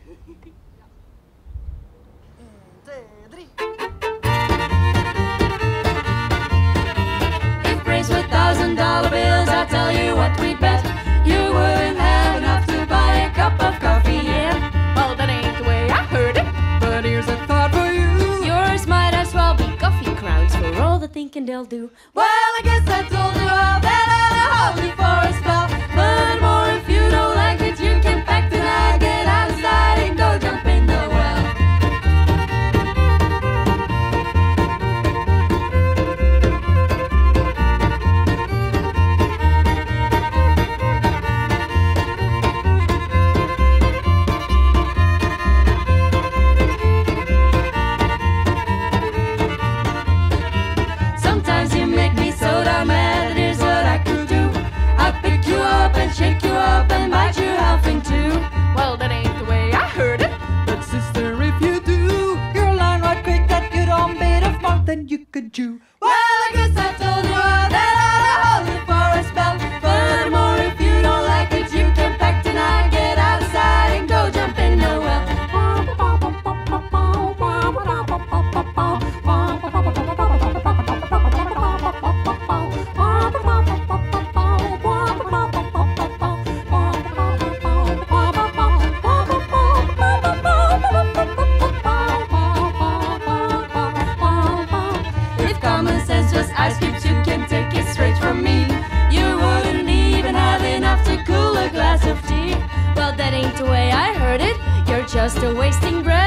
If brains were $1,000 bills, I tell you what we'd bet. You wouldn't have enough to buy a cup of coffee, yeah. Well, that ain't the way I heard it. But here's a thought for you. Yours might as well be coffee crowns for all the thinking they'll do. Well, I guess I told you all that I'll hold you for a spell. But more if you don't like it, you can pack tonight, get outside and go jump in the well. Sometimes you make me so damn mad, here's what I could do. I'd pick you up and shake you up and bite you half in two. Well, that ain't the way I heard it. But sister, if you do, you'll learn right quick that you don't bit of more than you could chew. Well, I guess I told you all that I'll hold you for a spell. Furthermore, if you don't like it, you can pack tonight, get outside and go jump in the well. If common sense was ice cubes, you can take it straight from me. You wouldn't even have enough to cool a glass of tea. Well, that ain't the way I heard it. You're just a wasting breath.